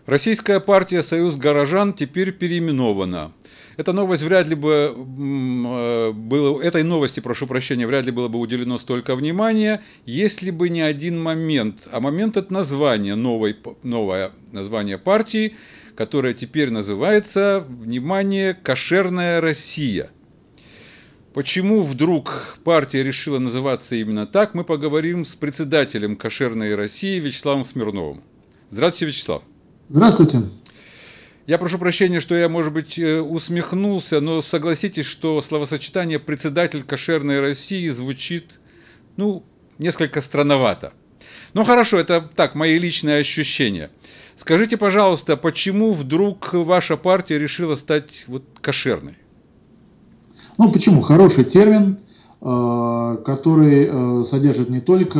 Российская партия «Союз горожан» теперь переименована. Эта новость вряд ли бы этой новости, прошу прощения, вряд ли было бы уделено столько внимания, если бы не один момент. А момент – это название, новое название партии, которое теперь называется, внимание, «Кошерная Россия». Почему вдруг партия решила называться именно так, мы поговорим с председателем «Кошерной России» Вячеславом Смирновым. Здравствуйте, Вячеслав. Здравствуйте. Я прошу прощения, что я, может быть, усмехнулся, но согласитесь, что словосочетание «председатель Кошерной России» звучит, несколько странновато. Но хорошо, это так, мои личные ощущения. Скажите, пожалуйста, почему вдруг ваша партия решила стать кошерной? Почему? Хороший термин, который содержит не только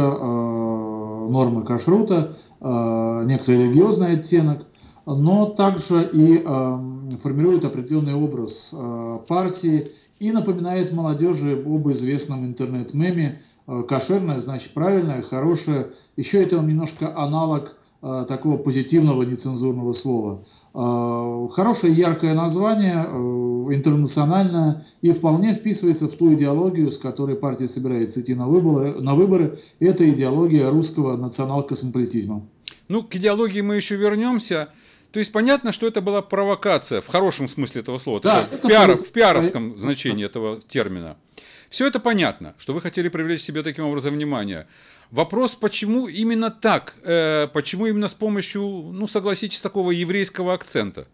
нормы кашрута, некоторый религиозный оттенок, но также и формирует определенный образ партии и напоминает молодежи об известном интернет-меме «кошерное» значит правильное, хорошее. Еще это немножко аналог такого позитивного нецензурного слова. Хорошее яркое название, интернациональное, и вполне вписывается в ту идеологию, с которой партия собирается идти на выборы. Это идеология русского национал-космополитизма. К идеологии мы еще вернемся. То есть понятно, что это была провокация, в хорошем смысле этого слова, да, в пиаровском значении этого термина. Все это понятно, что вы хотели привлечь себе таким образом внимание. Вопрос, почему именно так? Почему именно с помощью, согласитесь, такого еврейского акцента?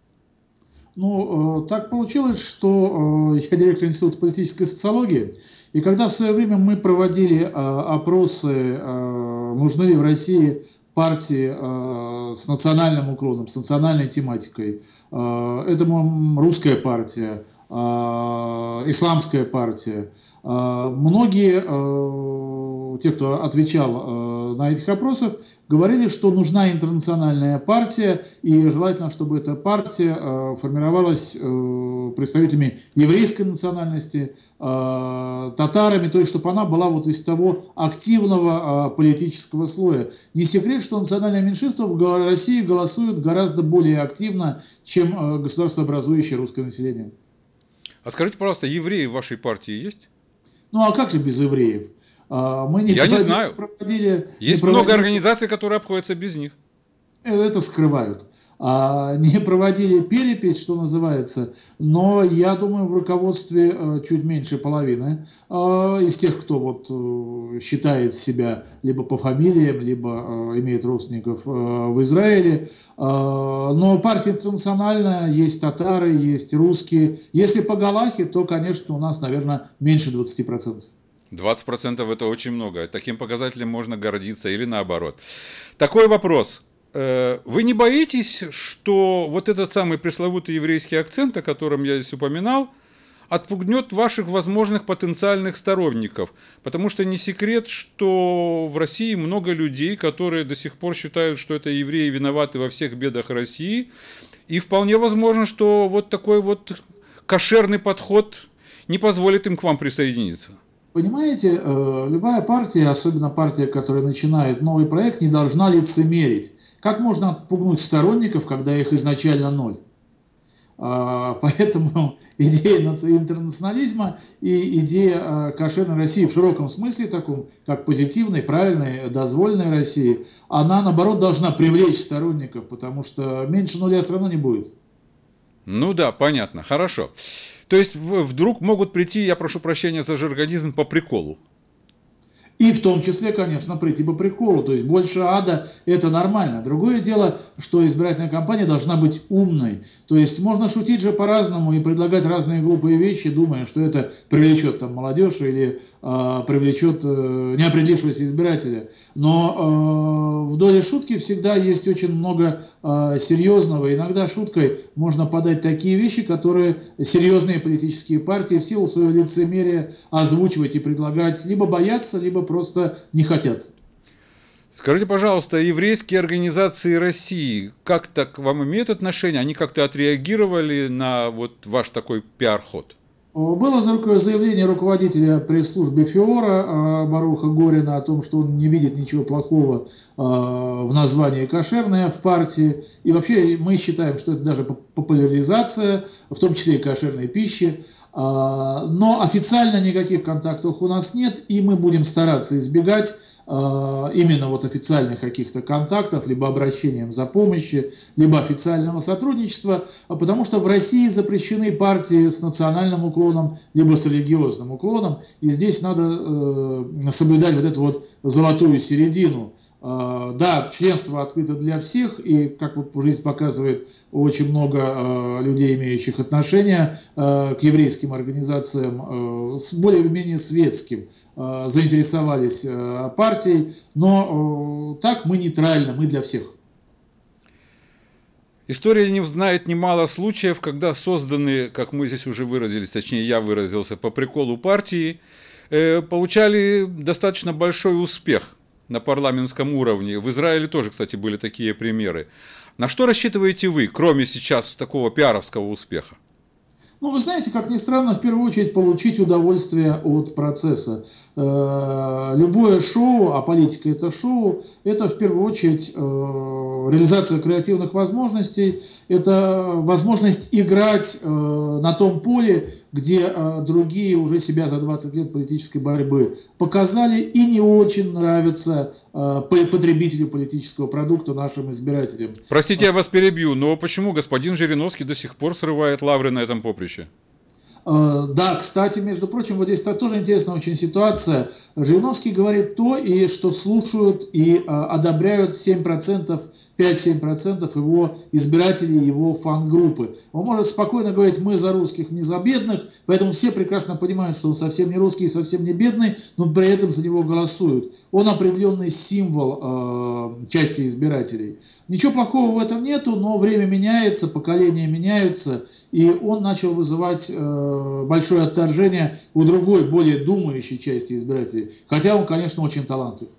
Так получилось, что я директор Института политической социологии, и когда в свое время мы проводили опросы, нужны ли в России партии с национальным уклоном, с национальной тематикой, это русская партия, исламская партия. Многие, те, кто отвечал на этих опросах, говорили, что нужна интернациональная партия, и желательно, чтобы эта партия формировалась представителями еврейской национальности, татарами, то есть, чтобы она была из того активного политического слоя. Не секрет, что национальное меньшинство в России голосует гораздо более активно, чем государствообразующее русское население. А скажите, пожалуйста, евреи в вашей партии есть? А как же без евреев? Я не знаю. Есть много организаций, которые обходятся без них. Это скрывают. Не проводили перепись, что называется, но я думаю, в руководстве чуть меньше половины из тех, кто считает себя либо по фамилиям, либо имеет родственников в Израиле. Но партия интернациональная, есть татары, есть русские. Если по Галахе, то, конечно, у нас, наверное, меньше 20%. 20% это очень много. Таким показателем можно гордиться или наоборот. Такой вопрос. Вы не боитесь, что этот самый пресловутый еврейский акцент, о котором я здесь упоминал, отпугнет ваших возможных потенциальных сторонников? Потому что не секрет, что в России много людей, которые до сих пор считают, что это евреи виноваты во всех бедах России. И вполне возможно, что такой кошерный подход не позволит им к вам присоединиться. Понимаете, любая партия, особенно партия, которая начинает новый проект, не должна лицемерить. Как можно отпугнуть сторонников, когда их изначально ноль? Поэтому идея интернационализма и идея кошерной России в широком смысле, таком, как позитивной, правильной, дозволенной России, она, наоборот, должна привлечь сторонников, потому что меньше нуля все равно не будет. Да, понятно, хорошо. То есть вдруг могут прийти, я прошу прощения за жаргонизм, по приколу. И в том числе, конечно, прийти по приколу. То есть больше ада – это нормально. Другое дело, что избирательная кампания должна быть умной. То есть можно шутить же по-разному и предлагать разные глупые вещи, думая, что это привлечет молодежь или привлечет неопределившегося избирателя. Но в доле шутки всегда есть очень много серьезного. Иногда шуткой можно подать такие вещи, которые серьезные политические партии в силу своего лицемерия озвучивать и предлагать либо боятся, либо просто не хотят. Скажите, пожалуйста, еврейские организации России как-то к вам имеют отношение? Они как-то отреагировали на ваш такой пиар-ход? Было заявление руководителя пресс-службы ФИОРа Баруха Горина о том, что он не видит ничего плохого в названии «кошерное» в партии. И вообще мы считаем, что это даже популяризация, в том числе и кошерной пищи. Но официально никаких контактов у нас нет, и мы будем стараться избегать именно вот официальных каких-то контактов, либо обращением за помощью, либо официального сотрудничества, потому что в России запрещены партии с национальным уклоном, либо с религиозным уклоном, и здесь надо соблюдать вот эту вот золотую середину. Да, членство открыто для всех, и, как вот жизнь показывает, очень много людей, имеющих отношение к еврейским организациям, с более-менее светским, заинтересовались партией, но так мы нейтральны, мы для всех. История не знает немало случаев, когда созданные, как мы здесь уже выразились, точнее я выразился, по приколу партии, получали достаточно большой успех на парламентском уровне. В Израиле тоже, кстати, были такие примеры. На что рассчитываете вы, кроме сейчас такого пиаровского успеха? Ну, вы знаете, как ни странно, в первую очередь получить удовольствие от процесса. Любое шоу, а политика это шоу, это в первую очередь реализация креативных возможностей, это возможность играть на том поле, где другие уже себя за 20 лет политической борьбы показали и не очень нравится потребителю политического продукта, нашим избирателям. Простите, я вас перебью, но почему господин Жириновский до сих пор срывает лавры на этом поприще? Да, кстати, между прочим, вот здесь тоже интересная очень ситуация. Жириновский говорит то, и что слушают и одобряют 7%, 5-7% его избирателей, его фан-группы. Он может спокойно говорить: мы за русских, не за бедных, поэтому все прекрасно понимают, что он совсем не русский, совсем не бедный, но при этом за него голосуют. Он определенный символ части избирателей. Ничего плохого в этом нету, но время меняется, поколения меняются, и он начал вызывать большое отторжение у другой, более думающей части избирателей. Хотя он, конечно, очень талантлив.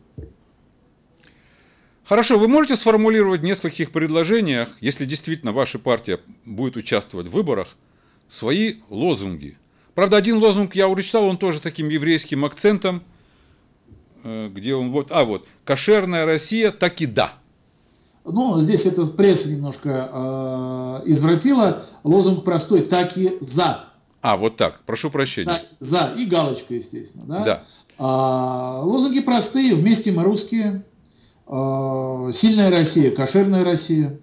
Хорошо, вы можете сформулировать в нескольких предложениях, если действительно ваша партия будет участвовать в выборах, свои лозунги? Правда, один лозунг я уже читал, он тоже с таким еврейским акцентом, где он вот, «Кошерная Россия, так и да». Ну, здесь это пресса немножко извратила. Лозунг простой: так и за. Вот так, прошу прощения. Так, за, и галочка, естественно. Да? Да. Лозунги простые: вместе мы русские, сильная Россия, кошерная Россия.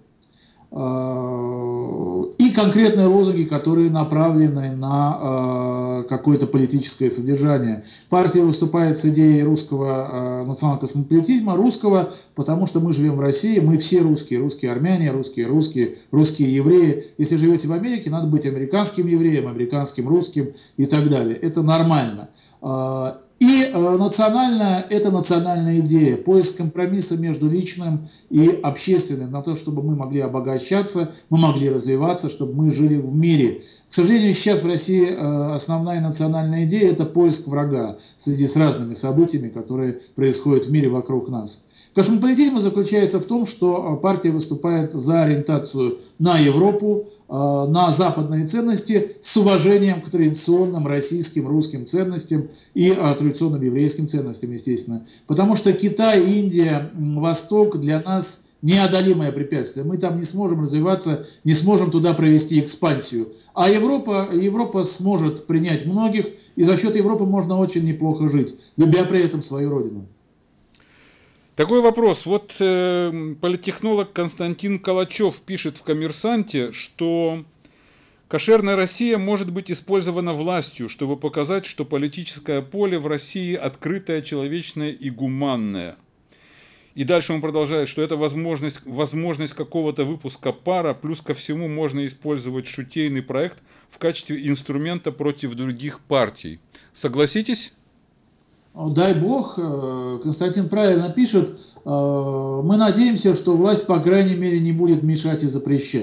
И конкретные лозунги, которые направлены на какое-то политическое содержание. Партия выступает с идеей русского национал-космополитизма, русского, потому что мы живем в России, мы все русские, русские армяне, русские евреи. Если живете в Америке, надо быть американским евреем, американским русским и так далее. Это нормально. И национальная – это национальная идея, поиск компромисса между личным и общественным, на то, чтобы мы могли обогащаться, мы могли развиваться, чтобы мы жили в мире. К сожалению, сейчас в России основная национальная идея – это поиск врага в связи с разными событиями, которые происходят в мире вокруг нас. Космополитизм заключается в том, что партия выступает за ориентацию на Европу, на западные ценности с уважением к традиционным российским, русским ценностям и традиционным еврейским ценностям, естественно. Потому что Китай, Индия, Восток для нас неодолимое препятствие. Мы там не сможем развиваться, не сможем туда провести экспансию. А Европа сможет принять многих, и за счет Европы можно очень неплохо жить, любя при этом свою родину. Такой вопрос. Вот политтехнолог Константин Калачев пишет в «Коммерсанте», что кошерная Россия может быть использована властью, чтобы показать, что политическое поле в России открытое, человечное и гуманное. И дальше он продолжает, что это возможность какого-то выпуска пара, плюс ко всему можно использовать шутейный проект в качестве инструмента против других партий. Согласитесь? Дай бог, Константин правильно пишет, мы надеемся, что власть, по крайней мере, не будет мешать и запрещать.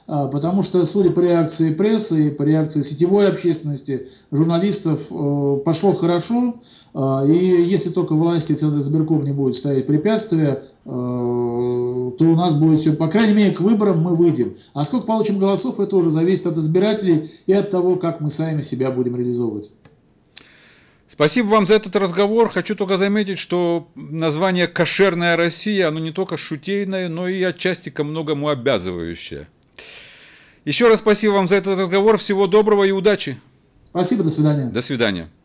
потому что, судя по реакции прессы и по реакции сетевой общественности, журналистов, пошло хорошо, и если только власти Центризбирком не будут ставить препятствия, то у нас будет все, по крайней мере, к выборам мы выйдем. А сколько получим голосов, это уже зависит от избирателей и от того, как мы сами себя будем реализовывать. Спасибо вам за этот разговор. Хочу только заметить, что название «Кошерная Россия», оно не только шутейное, но и отчасти ко многому обязывающее. Еще раз спасибо вам за этот разговор. Всего доброго и удачи. Спасибо, до свидания. До свидания.